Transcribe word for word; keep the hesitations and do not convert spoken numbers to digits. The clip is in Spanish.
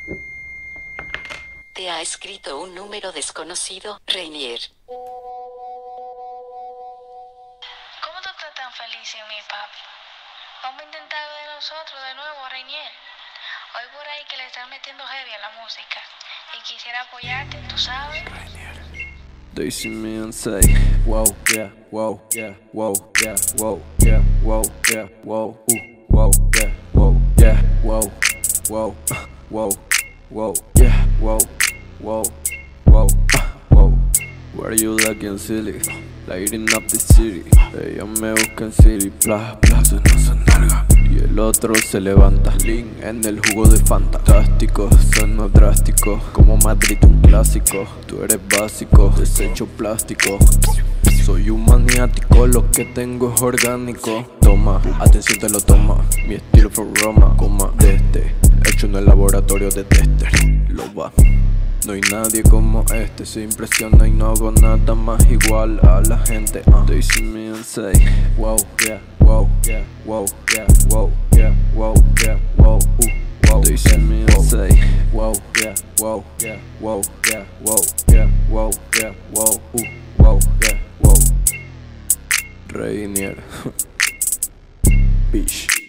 Te ha escrito un número desconocido, Reinier. ¿Cómo tú estás tan feliz sin mí, papi? Vamos a intentar de nosotros de nuevo, Reinier. Hoy por ahí que le están metiendo heavy a la música. Y quisiera apoyarte, tú sabes. They see me and say, wow, yeah, wow, yeah, wow, yeah, wow, yeah, wow, yeah, wow, ooh, wow, yeah, wow, yeah, wow, wow, uh, wow, wow, yeah, wow, wow, wow, uh, wow. Where you looking silly? Lighting up the city. Ella me busca en city, bla, bla, se no se nalga. Y el otro se levanta, lean en el jugo de Fanta. Táctico, sono drástico, como Madrid un clásico. Tú eres básico, desecho plástico. Soy un maniático, lo que tengo es orgánico. Toma, atención te lo toma. Mi estilo fue Roma, coma desde hecho en el laboratorio de tester. Lo va. No hay nadie como este, se impresiona y no hago nada más igual a la gente. uh. They see me and say, wow, yeah, wow, yeah, wow, yeah, wow, yeah, wow, yeah, wow, ooh, wow. They see me and say, wow, yeah, wow, yeah, wow, yeah, wow, yeah, wow, yeah, wow, ooh, wow, yeah, wow. Reinier, bitch.